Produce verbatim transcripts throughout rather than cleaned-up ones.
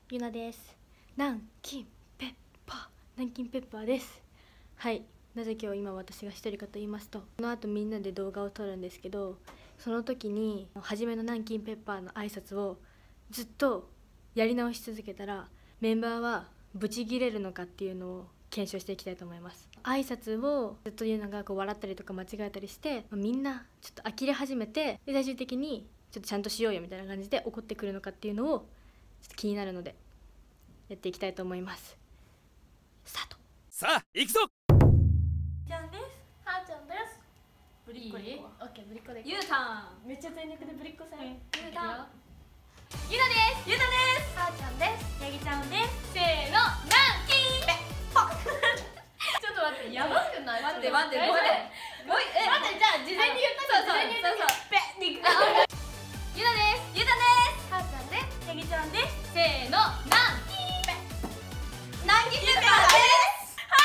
ゆなです。南京ペッパー南京ペッパーです。はい、なぜ今日今私が一人かと言いますと、この後みんなで動画を撮るんですけど、その時に初めの南京ペッパーの挨拶をずっとやり直し続けたらメンバーはブチギレるのかっていうのを検証していきたいと思います。挨拶をずっと言うのがこう笑ったりとか間違えたりして、みんなちょっと呆れ始めて、で最終的にちょっとちゃんとしようよみたいな感じで怒ってくるのかっていうのをちょっと気になるのでやっていきたいと思います。スタート。 さあ行くぞ。 ちゃんです。はーちゃんです。 ブリコでオッケー、ブリコでゆうたん。めっちゃ全力でぶりっ子さん。ゆうたん。 ゆなです。 ゆうたです。はーちゃんです。やぎちゃんです。 せーの、南京ペッパー。ちょっと待って、やばくない？ 待って待って、ごめん。ごめん、え、 待って、じゃあ事前に言ったそうそうそうそう。ペッに。 ゆなです。 ゆうたです。はーちゃんです。やぎちゃんです。 せーの、南京ペッ南京ペッパーです。はい。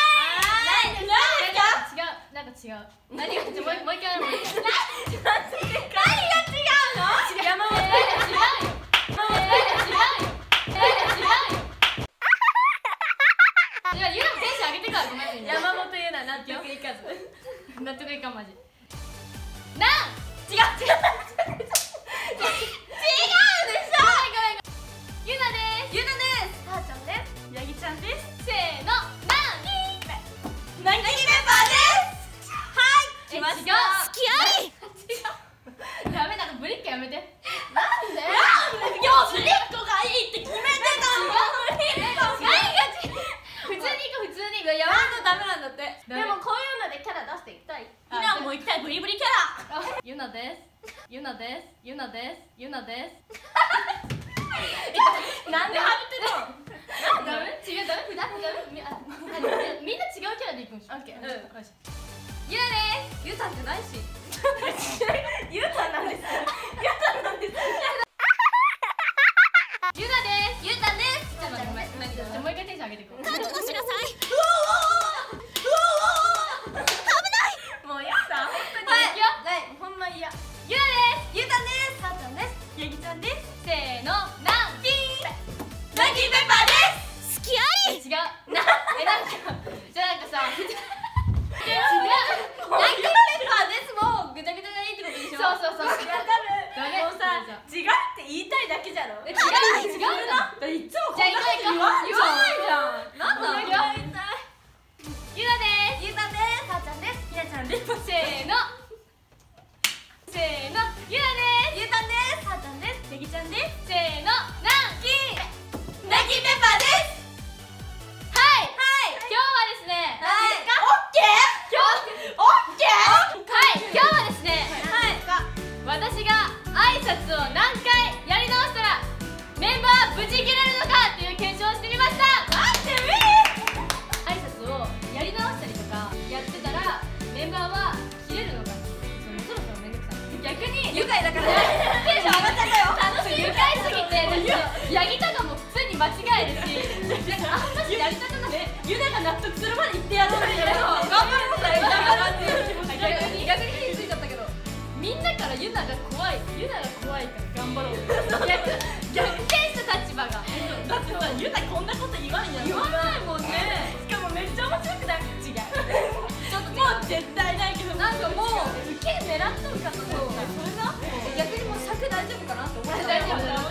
違う、なんか違う。何が違う？もうもう一回やろう。 何が違うの？山本。 違うよ。違うよ。違うよ。いや、ゆなテンション上げてからごめん。 山本ゆな納得いかず。 納得いかんマジ。なん。 違う違う。違うでしょ。 ゆなです。 ゆうたです。はーちゃんです。やぎちゃんです。 せーの、南京ペッ南京ペッパーです。はい。来ました。 好きあり。違う。ダメだ、ブリッコやめて。 なんで？いや、ブリッコがいいって決めてたの。 何が違う。普通に行く、普通に行く。やばい。 ダメなんだって。 ダメでもこういうのでキャラ出していきたい。ひなも行きたいブリブリキャラ。 ゆなです。ゆなです。ゆなです。ゆなです。 なんでハブってるの？ ダメ？違う、ダメ？ダメ？ダメ？みあみんな違うキャラで行くんでしょ？ オッケー。うん。 よし。ゆなです。 ゆうたんじゃないし。ゆうたんなんです。ゆうたんなんです。 ゆなです。 ゆうたんです。 ちょっと待って、ごめん。何？じゃあもう一回テンション上げていこう。 覚悟しなさい。うわうわうわうわ。危ない。もうやだ。本当に。 はい。いくよ。 はい。ほんま嫌。 ゆなです。 ゆうたんです。はーちゃんです。やぎちゃんです。 せーの、南京。 南京ペッパーです。好きあり。 違う。な、え、なんか、じゃあなんかさ、違う。 南京ペッパーですもうぐちゃぐちゃがいいってことでしょ。 そうそうそう。 いや多分ダメ。 もうさ、違うって言いたいだけじゃろ。 え、違う、違うな。 だいつもこじゃあんなこと言わん行こう。 じゃん。なんだ行くよ。 言いたい。 ゆなです。 ゆうたんです。はーちゃんです。ひなちゃんです。 せーの。せーの、ゆなです。 ゆうたんです。はーちゃんです。やぎちゃんです。 せーの、南京。 南京ペッパーです。 はい。 はい。 今日はですね。 はい。オッケー。 今日。 オッケー。 はい、今日はですね。 はい。 私が挨拶を何回やり直したらメンバー無事切れるのかっていう検証をしてみました。 待ってみ。 挨拶をやり直したりとかやってたらメンバーは切れるのかっていう、そろそろめんどくさい。逆に愉快だからね。テンション上がっちゃったよ。 楽しい愉快すぎて、ヤギとかも普通に間違えるし、なんかあんましやりたくなくて、 ゆなが納得するまで言ってやろうみたいな。 頑張ろうぜみたいな感じで、 逆に逆に火ついちゃったけど。 みんなからユナが怖い、ユナが怖いから頑張ろう。逆逆転した立場が。 だってさ、ゆなこんなこと言わんやん。 言わないもんね。 しかもめっちゃ面白くない？違う。 ちょっともう絶対ないけど、 なんかもう受け狙っとるかと思った。 それな。逆にもう尺大丈夫かなって思った。 大丈夫。